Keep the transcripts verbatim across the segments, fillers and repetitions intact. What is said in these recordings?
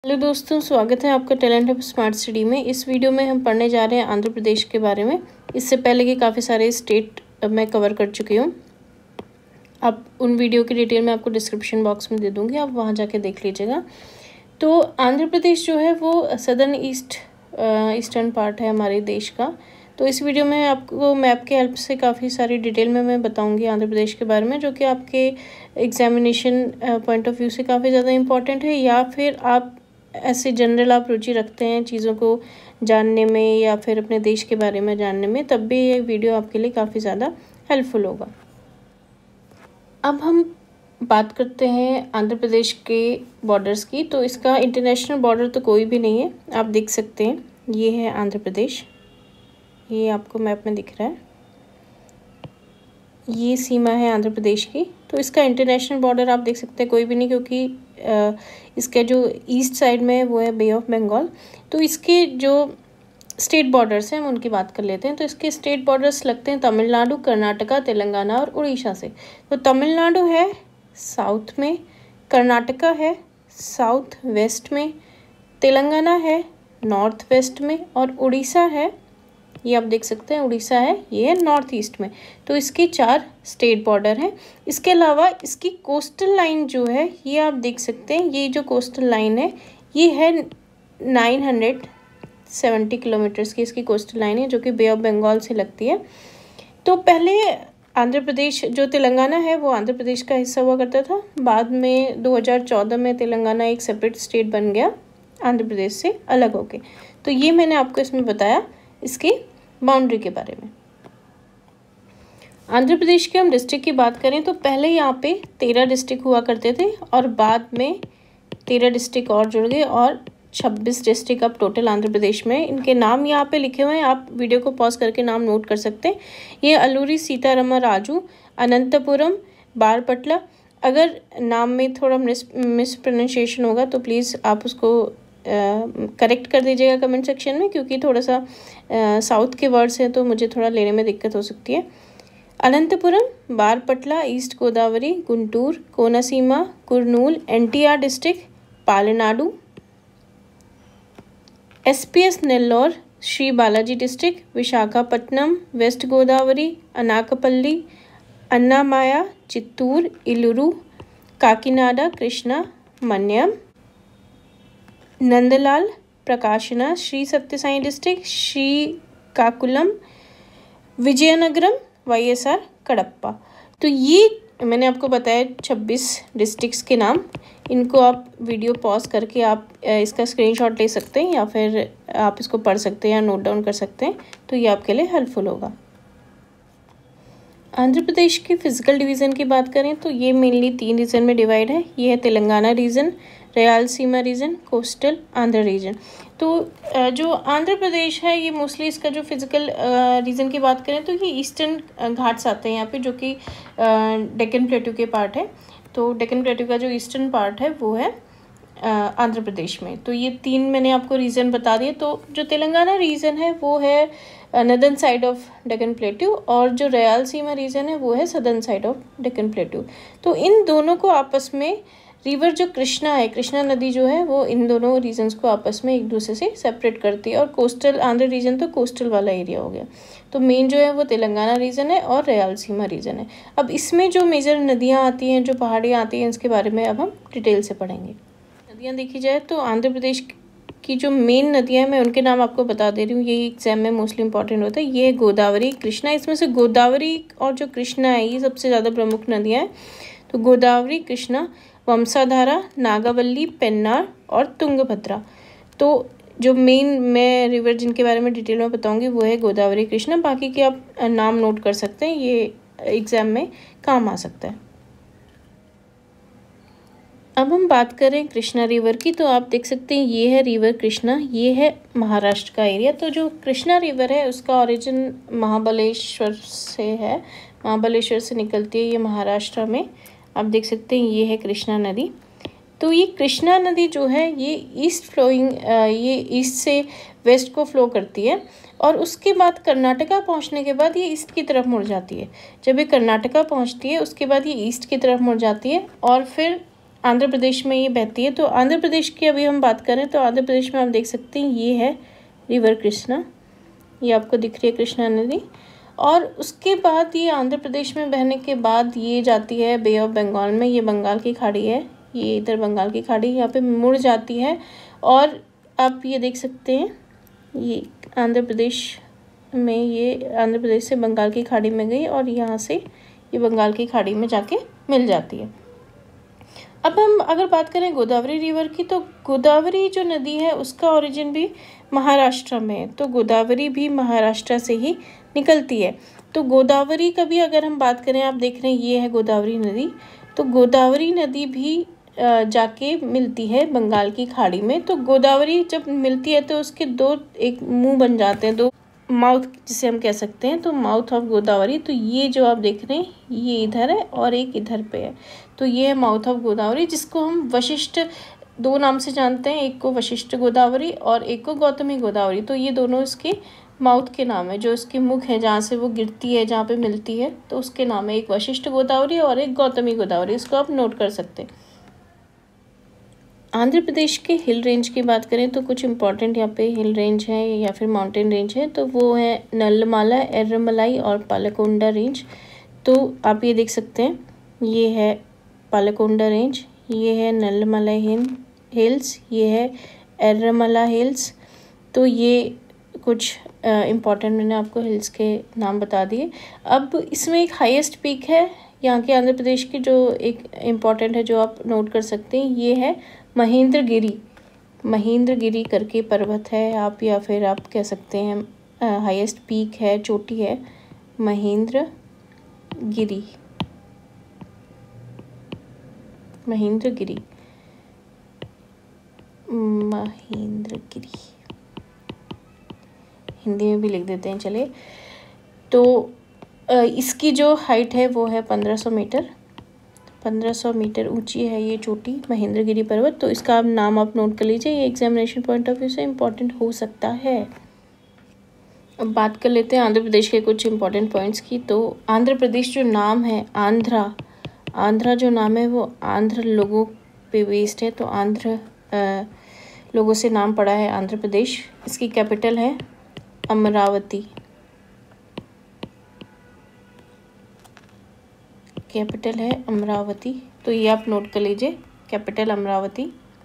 Hello दोस्तों, स्वागत है आपका टैलेंट हब स्मार्ट स्टडी में। इस वीडियो में हम पढ़ने जा रहे हैं आंध्र प्रदेश के बारे में। इससे पहले के काफ़ी सारे स्टेट मैं कवर कर चुकी हूँ। आप उन वीडियो की डिटेल मैं आपको डिस्क्रिप्शन बॉक्स में दे दूँगी, आप वहाँ जाके देख लीजिएगा। तो आंध्र प्रदेश जो है वो सदर्न ईस्ट ईस्टर्न पार्ट है हमारे देश का। तो इस वीडियो में आपको मैप के हेल्प से काफ़ी सारी डिटेल में मैं बताऊंगी आंध्र प्रदेश के बारे में, जो कि आपके एग्जामिनेशन पॉइंट ऑफ व्यू से काफ़ी ज़्यादा इम्पॉर्टेंट है, या फिर आप ऐसे जनरल आप रुचि रखते हैं चीज़ों को जानने में या फिर अपने देश के बारे में जानने में, तब भी ये वीडियो आपके लिए काफ़ी ज़्यादा हेल्पफुल होगा। अब हम बात करते हैं आंध्र प्रदेश के बॉर्डर्स की। तो इसका इंटरनेशनल बॉर्डर तो कोई भी नहीं है, आप देख सकते हैं ये है आंध्र प्रदेश, ये आपको मैप में दिख रहा है, ये सीमा है आंध्र प्रदेश की। तो इसका इंटरनेशनल बॉर्डर आप देख सकते हैं कोई भी नहीं, क्योंकि आ, इसका जो ईस्ट साइड में है वो है बे ऑफ बंगाल। तो इसके जो स्टेट बॉर्डर्स हैं हम उनकी बात कर लेते हैं। तो इसके स्टेट बॉर्डर्स लगते हैं तमिलनाडु, कर्नाटका, तेलंगाना और उड़ीसा से। तो तमिलनाडु है साउथ में, कर्नाटका है साउथ वेस्ट में, तेलंगाना है नॉर्थ वेस्ट में, और उड़ीसा है, ये आप देख सकते हैं उड़ीसा है, ये है नॉर्थ ईस्ट में। तो इसके चार स्टेट बॉर्डर हैं। इसके अलावा इसकी कोस्टल लाइन जो है ये आप देख सकते हैं, ये जो कोस्टल लाइन है ये है नाइन हंड्रेड सेवेंटी किलोमीटर्स की इसकी कोस्टल लाइन है, जो कि बे ऑफ बंगाल से लगती है। तो पहले आंध्र प्रदेश जो तेलंगाना है वो आंध्र प्रदेश का हिस्सा हुआ करता था। बाद में दो हज़ार चौदह में तेलंगाना एक सेपरेट स्टेट बन गया आंध्र प्रदेश से अलग होके। तो ये मैंने आपको इसमें बताया इसकी बाउंड्री के बारे में। आंध्र प्रदेश के हम डिस्ट्रिक्ट की बात करें तो पहले यहाँ पे तेरह डिस्ट्रिक्ट हुआ करते थे, और बाद में तेरह डिस्ट्रिक्ट और जुड़ गए और छब्बीस डिस्ट्रिक्ट अब टोटल आंध्र प्रदेश में। इनके नाम यहाँ पे लिखे हुए हैं, आप वीडियो को पॉज करके नाम नोट कर सकते हैं। ये अलूरी, सीताराम राजू, अनंतपुरम, बारपटला। अगर नाम में थोड़ा मिस मिस प्रोनाउंसिएशन होगा तो प्लीज़ आप उसको करेक्ट uh, कर दीजिएगा कमेंट सेक्शन में, क्योंकि थोड़ा सा साउथ uh, के वर्ड्स हैं तो मुझे थोड़ा लेने में दिक्कत हो सकती है। Anantapuram, Bapatla, east Godavari, Guntur, Konaseema, Kurnool, NTR district, Palnadu, SPS Nellore, Shri Balaji district, Visakhapatnam, west Godavari, Anakapalli, Annamayya, Chittoor, Eluru, Kakinada, Krishna, Manyam, नंदलाल, प्रकाशना, श्री सत्यसाई डिस्ट्रिक्ट, श्रीकाकुलम, विजयनगरम, वाईएसआर कडप्पा। तो ये मैंने आपको बताया छब्बीस डिस्ट्रिक्ट्स के नाम। इनको आप वीडियो पॉज करके आप इसका स्क्रीनशॉट ले सकते हैं, या फिर आप इसको पढ़ सकते हैं या नोट डाउन कर सकते हैं, तो ये आपके लिए हेल्पफुल होगा। आंध्र प्रदेश की फिजिकल डिवीज़न की बात करें तो ये मेनली तीन रीजन में डिवाइड है। ये है Telangana region, Rayalaseema region, coastal Andhra region. तो जो आंध्र प्रदेश है ये मोस्टली इसका जो फिजिकल रीजन की बात करें तो ये ईस्टर्न घाट्स आते हैं यहाँ पे, जो कि डेक्कन प्लेटू के पार्ट है। तो डेक्कन प्लेटू का जो ईस्टर्न पार्ट है वो है आंध्र प्रदेश में। तो ये तीन मैंने आपको रीजन बता दिए। तो जो तेलंगाना रीजन है वो है northern side of Deccan plateau, और जो रायलसीमा रीजन है वो है southern side of Deccan plateau. तो इन दोनों को आपस में रिवर जो कृष्णा है, कृष्णा नदी जो है वो इन दोनों रीजन्स को आपस में एक दूसरे से सेपरेट करती है। और कोस्टल आंध्र रीजन तो कोस्टल वाला एरिया हो गया। तो मेन जो है वो तेलंगाना रीजन है और रायलसीमा रीजन है। अब इसमें जो मेजर नदियाँ आती हैं, जो पहाड़ियाँ आती हैं, इसके बारे में अब हम डिटेल से पढ़ेंगे। नदियाँ देखी जाए तो आंध्र प्रदेश की जो मेन नदियाँ हैं मैं उनके नाम आपको बता दे रही हूँ, ये एग्जाम में मोस्टली इंपॉर्टेंट होता है। ये है गोदावरी, कृष्णा। इसमें से गोदावरी और जो कृष्णा है ये सबसे ज़्यादा प्रमुख नदियाँ हैं। तो गोदावरी, कृष्णा, वंशाधारा, नागावल्ली, पेन्नार और तुंगभद्रा। तो जो मेन मैं रिवर जिनके बारे में डिटेल में बताऊंगी वो है गोदावरी, कृष्णा। बाकी के आप नाम नोट कर सकते हैं, ये एग्जाम में काम आ सकता है। अब हम बात करें कृष्णा रिवर की, तो आप देख सकते हैं ये है रिवर कृष्णा, ये है महाराष्ट्र का एरिया। तो जो कृष्णा रिवर है उसका ओरिजिन महाबलेश्वर से है, महाबलेश्वर से निकलती है ये महाराष्ट्र में। आप देख सकते हैं ये है कृष्णा नदी। तो ये कृष्णा नदी जो है ये ईस्ट फ्लोइंग, ये ईस्ट से वेस्ट को फ्लो करती है, और उसके बाद कर्नाटका पहुंचने के बाद ये ईस्ट की तरफ मुड़ जाती है। जब ये कर्नाटका पहुंचती है उसके बाद ये ईस्ट की तरफ मुड़ जाती है, और फिर आंध्र प्रदेश में ये बहती है। तो आंध्र प्रदेश की अभी हम बात करें तो आंध्र प्रदेश में आप देख सकते हैं ये है रिवर कृष्णा, ये आपको दिख रही है कृष्णा नदी। और उसके बाद ये आंध्र प्रदेश में बहने के बाद ये जाती है बे ऑफ बंगाल में, ये बंगाल की खाड़ी है, ये इधर बंगाल की खाड़ी यहाँ पे मुड़ जाती है। और आप ये देख सकते हैं ये आंध्र प्रदेश में, ये आंध्र प्रदेश से बंगाल की खाड़ी में गई और यहाँ से ये बंगाल की खाड़ी में जाके मिल जाती है। अब हम अगर बात करें गोदावरी रिवर की, तो गोदावरी जो नदी है उसका ओरिजिन भी महाराष्ट्र में है, तो गोदावरी भी महाराष्ट्र से ही निकलती है। तो गोदावरी का भी अगर हम बात करें, आप देख रहे हैं ये है गोदावरी नदी, तो गोदावरी नदी भी जाके मिलती है बंगाल की खाड़ी में। तो गोदावरी जब मिलती है तो उसके दो एक मुंह बन जाते हैं, दो माउथ जिसे हम कह सकते हैं, तो माउथ ऑफ गोदावरी। तो ये जो आप देख रहे हैं ये इधर है और एक इधर पे है, तो ये है माउथ ऑफ गोदावरी, जिसको हम वशिष्ठ दो नाम से जानते हैं, एक को वशिष्ठ गोदावरी और एक को गौतमी गोदावरी। तो ये दोनों इसके माउथ के नाम है, जो इसके मुख है जहाँ से वो गिरती है, जहाँ पे मिलती है, तो उसके नाम है, एक वशिष्ठ गोदावरी और एक गौतमी गोदावरी। इसको आप नोट कर सकते हैं। आंध्र प्रदेश के हिल रेंज की बात करें तो कुछ इंपॉर्टेंट यहाँ पे हिल रेंज है या फिर माउंटेन रेंज है, तो वो है नल्लमाला, एर्रमलाई और पालकोंडा रेंज। तो आप ये देख सकते हैं ये है पालकोंडा रेंज, ये है नल्लमाला हिल्स, ये है एर्रमला हिल्स। तो ये कुछ इम्पॉर्टेंट मैंने आपको हिल्स के नाम बता दिए। अब इसमें एक हाईएस्ट पीक है यहाँ के आंध्र प्रदेश की, जो एक इम्पॉर्टेंट है जो आप नोट कर सकते हैं, ये है महेंद्रगिरी। महेंद्रगिरी करके पर्वत है आप, या फिर आप कह सकते हैं हाईएस्ट पीक है, चोटी है महेंद्रगिरी। महेंद्रगिरी महेंद्रगिरी हिंदी में भी लिख देते हैं चले। तो इसकी जो हाइट है वो है पंद्रह सौ मीटर, पंद्रह सौ मीटर ऊंची है ये चोटी महेंद्रगिरी पर्वत। तो इसका आप नाम आप नोट कर लीजिए, ये एग्जामिनेशन पॉइंट ऑफ व्यू से इम्पॉर्टेंट हो सकता है। अब बात कर लेते हैं आंध्र प्रदेश के कुछ इम्पॉर्टेंट पॉइंट्स की। तो आंध्र प्रदेश जो नाम है आंध्रा, आंध्रा जो नाम है वो आंध्र लोगों पे बेस्ड है, तो आंध्र लोगों से नाम पड़ा है आंध्र प्रदेश। इसकी कैपिटल है अमरावती, कैपिटल है अमरावती। तो ये आप नोट कर लीजिए, कैपिटल अमरावती।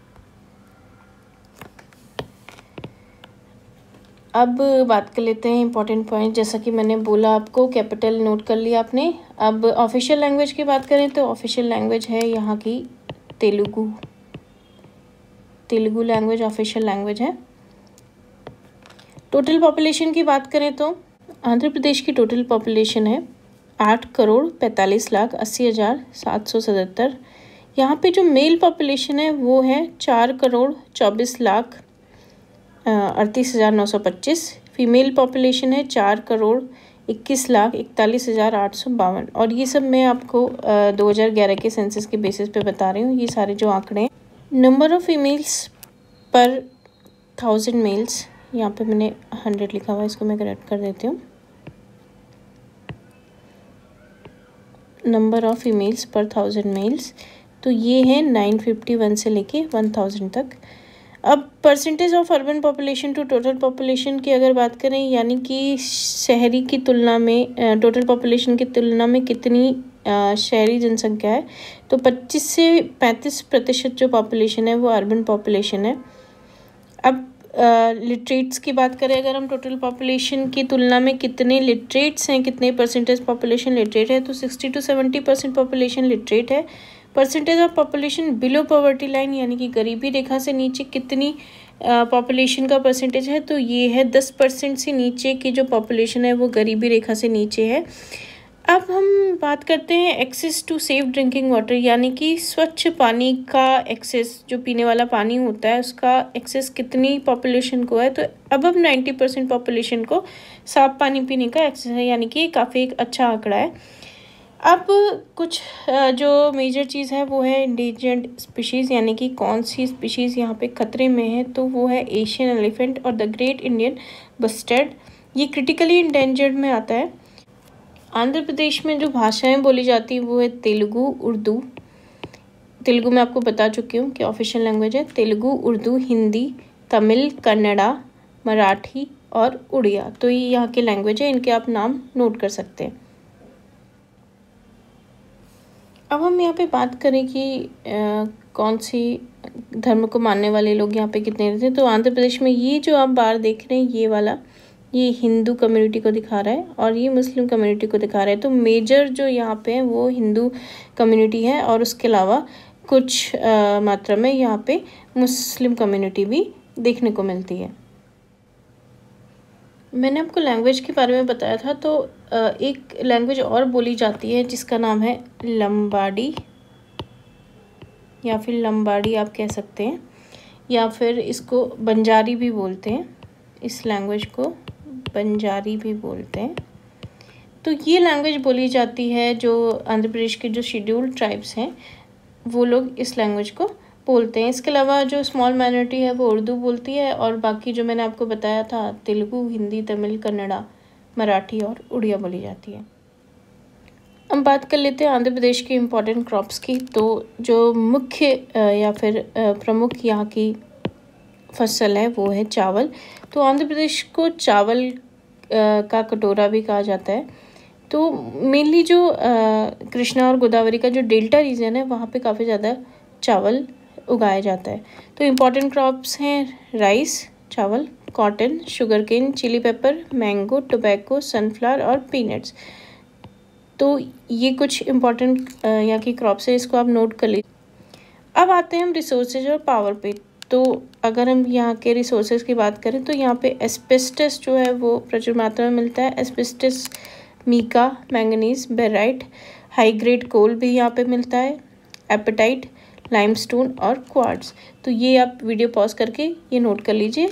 अब बात कर लेते हैं इंपॉर्टेंट पॉइंट, जैसा कि मैंने बोला आपको कैपिटल नोट कर लिया आपने। अब ऑफिशियल लैंग्वेज की बात करें तो ऑफिशियल लैंग्वेज है यहाँ की Telugu, Telugu language official language है। टोटल पॉपुलेशन की बात करें तो आंध्र प्रदेश की टोटल पॉपुलेशन है आठ करोड़ पैंतालीस लाख अस्सी हज़ार सात सौ सतहत्तर। यहाँ पे जो मेल पॉपुलेशन है वो है चार करोड़ चौबीस लाख अड़तीस हज़ार नौ सौ पच्चीस। फीमेल पॉपुलेशन है चार करोड़ इक्कीस लाख इकतालीस हज़ार आठ सौ बावन। और ये सब मैं आपको दो हज़ार ग्यारह के सेंसस के बेसिस पे बता रही हूँ, ये सारे जो आंकड़े हैं। Number of females per thousand males, यहाँ पे मैंने हंड्रेड लिखा हुआ है, इसको मैं करेक्ट कर देती हूँ। Number of females per thousand males, तो ये है नाइन फिफ्टी वन से लेके वन थाउजेंड तक। अब percentage of urban population to total population की अगर बात करें, यानी कि शहरी की तुलना में टोटल पॉपुलेशन की तुलना में कितनी शहरी जनसंख्या है, तो पच्चीस से पैंतीस प्रतिशत जो पॉपुलेशन है वो अर्बन पॉपुलेशन है। अब लिटरेट्स की बात करें अगर हम, टोटल पॉपुलेशन की तुलना में कितने लिटरेट्स हैं, कितने परसेंटेज पॉपुलेशन लिटरेट है, तो sixty to seventy percent population literate है। Percentage of population below poverty line, यानी कि गरीबी रेखा से नीचे कितनी पॉपुलेशन का परसेंटेज है, तो ये है दस परसेंट से नीचे की जो पॉपुलेशन है वो गरीबी रेखा से नीचे है। अब हम बात करते हैं access to safe drinking water, यानी कि स्वच्छ पानी का एक्सेस, जो पीने वाला पानी होता है उसका एक्सेस कितनी पॉपुलेशन को है, तो अब अब नाइन्टी परसेंट पॉपुलेशन को साफ पानी पीने का एक्सेस है, यानी कि काफ़ी एक अच्छा आंकड़ा है। अब कुछ जो मेजर चीज़ है वो है इंडेंजर्ड स्पीशीज़, यानी कि कौन सी स्पीशीज़ यहाँ पे खतरे में है, तो वो है एशियन एलिफेंट और द ग्रेट इंडियन बस्टर्ड, ये क्रिटिकली इंडेंजर्ड में आता है। आंध्र प्रदेश में जो भाषाएं बोली जाती हैं वो है तेलुगु, उर्दू, तेलुगु में आपको बता चुकी हूँ कि ऑफिशियल लैंग्वेज है तेलुगु, उर्दू, हिंदी, तमिल, कन्नड़ा, मराठी और उड़िया। तो ये यहाँ के लैंग्वेज है, इनके आप नाम नोट कर सकते हैं। अब हम यहाँ पे बात करें कि आ, कौन सी धर्म को मानने वाले लोग यहाँ पे कितने रहते हैं। तो आंध्र प्रदेश में ये जो आप बार देख रहे हैं ये वाला, ये हिंदू कम्युनिटी को दिखा रहा है और ये मुस्लिम कम्युनिटी को दिखा रहा है। तो मेजर जो यहाँ पे है वो हिंदू कम्युनिटी है और उसके अलावा कुछ आ, मात्रा में यहाँ पे मुस्लिम कम्युनिटी भी देखने को मिलती है। मैंने आपको लैंग्वेज के बारे में बताया था, तो एक लैंग्वेज और बोली जाती है जिसका नाम है लंबाडी या फिर लंबाडी आप कह सकते हैं, या फिर इसको बंजारी भी बोलते हैं। इस लैंग्वेज को बंजारी भी बोलते हैं। तो ये लैंग्वेज बोली जाती है जो आंध्र प्रदेश के जो शेड्यूल्ड ट्राइब्स हैं वो लोग इस लैंग्वेज को बोलते हैं। इसके अलावा जो स्मॉल माइनॉरिटी है वो उर्दू बोलती है और बाकी जो मैंने आपको बताया था तेलुगु, हिंदी, तमिल, कन्नड़ा, मराठी और उड़िया बोली जाती है। हम बात कर लेते हैं आंध्र प्रदेश के इम्पोर्टेंट क्रॉप्स की। तो जो मुख्य या फिर प्रमुख यहाँ की फसल है वो है चावल। तो आंध्र प्रदेश को चावल का कटोरा भी कहा जाता है। तो मेनली जो कृष्णा और गोदावरी का जो डेल्टा रीजन है वहाँ पे काफ़ी ज़्यादा चावल उगाया जाता है। तो इम्पॉर्टेंट क्रॉप्स हैं राइस, चावल, cotton, sugar cane, chilli pepper, mango, tobacco, sunflower और पीनट्स। तो ये कुछ इम्पॉर्टेंट यहाँ की क्रॉप्स है, इसको आप नोट कर लीजिए। अब आते हैं हम रिसोर्सेज और पावर पे। तो अगर हम यहाँ के रिसोर्सेज की बात करें तो यहाँ पे एस्बेस्टस जो है वो प्रचुर मात्रा में मिलता है। Asbestos, mica, manganese, barite, high grade coal भी यहाँ पे मिलता है, एपेटाइट, लाइमस्टोन और क्वार्ट्ज। तो ये आप वीडियो पॉज करके ये नोट कर लीजिए।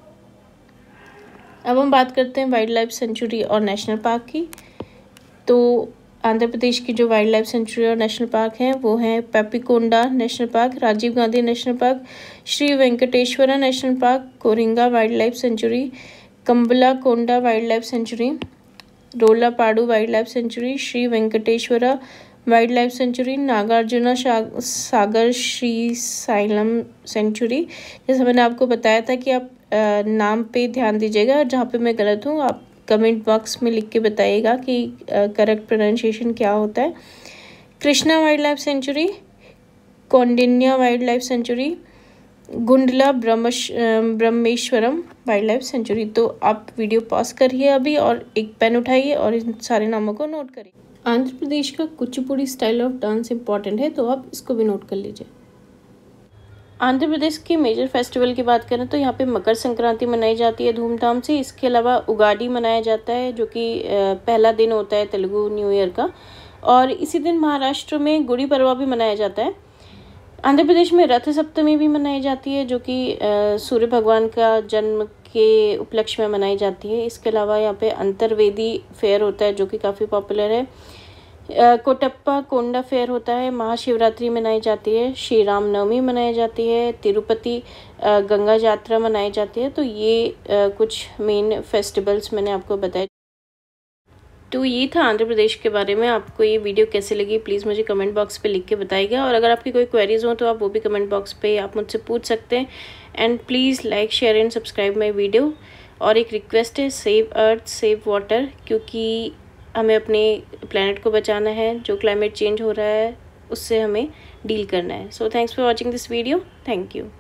अब हम बात करते हैं वाइल्ड लाइफ सेंचुरी और नेशनल पार्क की। तो आंध्र प्रदेश की जो वाइल्ड लाइफ सेंचुरी और नेशनल पार्क हैं वो हैं Papikonda national park, Rajiv Gandhi national park, Shri Venkateswara national park, Coringa wild life sanctuary, Kambala Konda wild life sanctuary, Rollapadu wild life sanctuary, Shri Venkateswara wild life sanctuary, Nagarjuna Sagar Srisailam sanctuary. जैसे मैंने आपको बताया था कि आप आ, नाम पे ध्यान दीजिएगा और जहाँ पे मैं गलत हूँ आप कमेंट बॉक्स में लिख के बताइएगा कि करेक्ट प्रोनाउंसिएशन क्या होता है। Krishna wild life sanctuary, Kaundinya wild life sanctuary, Gundla ब्रह्मश ब्रह्मेश्वरम वाइल्ड लाइफ सेंचुरी। तो आप वीडियो पॉज करिए अभी और एक पेन उठाइए और इन सारे नामों को नोट करिए। आंध्र प्रदेश का Kuchipudi style of dance important है, तो आप इसको भी नोट कर लीजिए। आंध्र प्रदेश के मेजर फेस्टिवल की बात करें तो यहाँ पे मकर संक्रांति मनाई जाती है धूमधाम से। इसके अलावा उगाड़ी मनाया जाता है जो कि पहला दिन होता है तेलुगु न्यू ईयर का, और इसी दिन महाराष्ट्र में गुड़ी पड़वा भी मनाया जाता है। आंध्र प्रदेश में रथ सप्तमी भी मनाई जाती है जो कि सूर्य भगवान का जन्म के उपलक्ष्य में मनाई जाती है। इसके अलावा यहाँ पे अंतर्वेदी फेयर होता है जो कि काफ़ी पॉपुलर है। कोटप्पा कोंडा फेयर होता है, महाशिवरात्रि मनाई जाती है, श्री राम नवमी मनाई जाती है, तिरुपति गंगा यात्रा मनाई जाती है। तो ये कुछ मेन फेस्टिवल्स मैंने आपको बताए। तो ये था आंध्र प्रदेश के बारे में। आपको ये वीडियो कैसे लगी प्लीज़ मुझे कमेंट बॉक्स पे लिख के बताइएगा, और अगर आपकी कोई क्वेरीज हो तो आप वो भी कमेंट बॉक्स पे आप मुझसे पूछ सकते हैं। And please like share and subscribe my video. और एक रिक्वेस्ट है, सेव अर्थ सेव वाटर, क्योंकि हमें अपने प्लैनेट को बचाना है। जो क्लाइमेट चेंज हो रहा है उससे हमें डील करना है। So thanks for watching this video. Thank you.